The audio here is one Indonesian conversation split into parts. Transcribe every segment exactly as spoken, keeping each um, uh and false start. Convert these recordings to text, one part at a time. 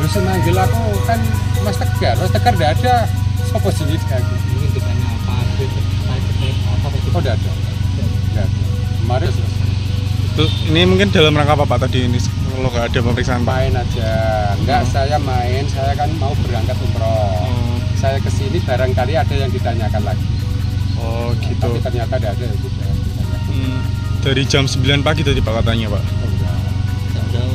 sing manggil aku kan Mas Tegar, Mas Tegar enggak ada. Sopo sini aku? Mungkin ditanya apa terkait apa Oh, enggak ada. Enggak ada. Kemarin Itu ini mungkin dalam rangka apa Pak tadi ini kalau nggak ada pemeriksaan Pak? main aja. Enggak, Hmm. saya main, saya kan mau berangkat umroh. Oh, Saya kesini barangkali ada yang ditanyakan lagi. oh gitu. Tapi ternyata tidak ada ya sudah. Hmm, dari jam sembilan pagi tadi Pak katanya Pak. Oh, enggak. jam berapa?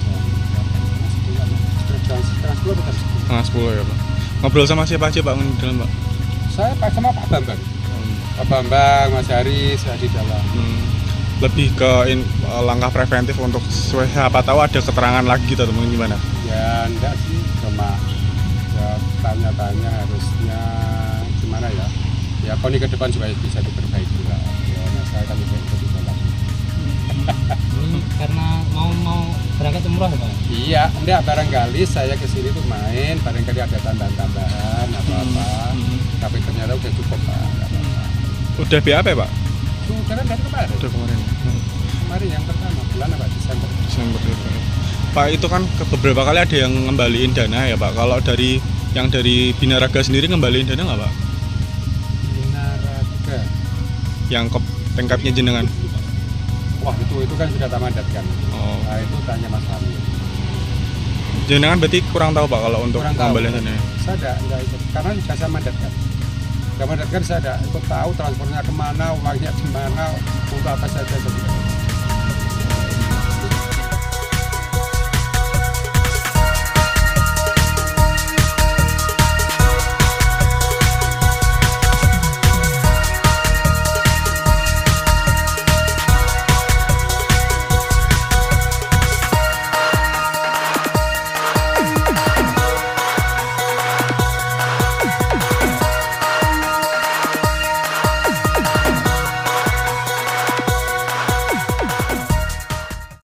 Jam setengah sepuluh atau sepuluh? Setengah sepuluh ya Pak. Ngobrol sama siapa aja Pak di dalam Pak? Saya Pak sama Pak Bambang. Hmm. Pak Bambang, Mas Haris saya di dalam. Hmm, lebih ke in, langkah preventif untuk siapa tahu ada keterangan lagi gitu atau mungkin gimana? Ya enggak sih, cuma ya tanya-tanya harusnya gimana ya. Ya koni ke depan supaya bisa diperbaiki lah. Ya nah, saya kan bisa ikut di dalam. Ini karena mau mau berangkat umroh ya Pak? Iya, enggak barangkali saya ke sini tuh main, barangkali ada tambahan-tambahan apa-apa. Hmm. Tapi ternyata udah cukup Pak. Enggak apa-apa. Udah B A P Pak? Sudah dari kemarin. Udah kemarin. Hmm. Kemarin yang pertama bulan apa Desember. Desember ya, Pak. Pak itu kan ke beberapa kali ada yang ngembaliin dana ya Pak. Kalau dari yang dari Binaraga sendiri ngembaliin dana nggak Pak? Binaraga. Yang ke pengkapnya jenengan? Wah itu itu kan sudah tamandat kan. Oh. Nah itu tanya Mas Hamid. Jenengan berarti kurang tahu Pak kalau untuk Kurang tahu. pengembalian dana? Saya enggak, enggak ikut karena sudah saya mandatkan. Saya mandatkan saya enggak ikut tahu transfernya kemana, uangnya di mana, untuk apa saja saya tidak.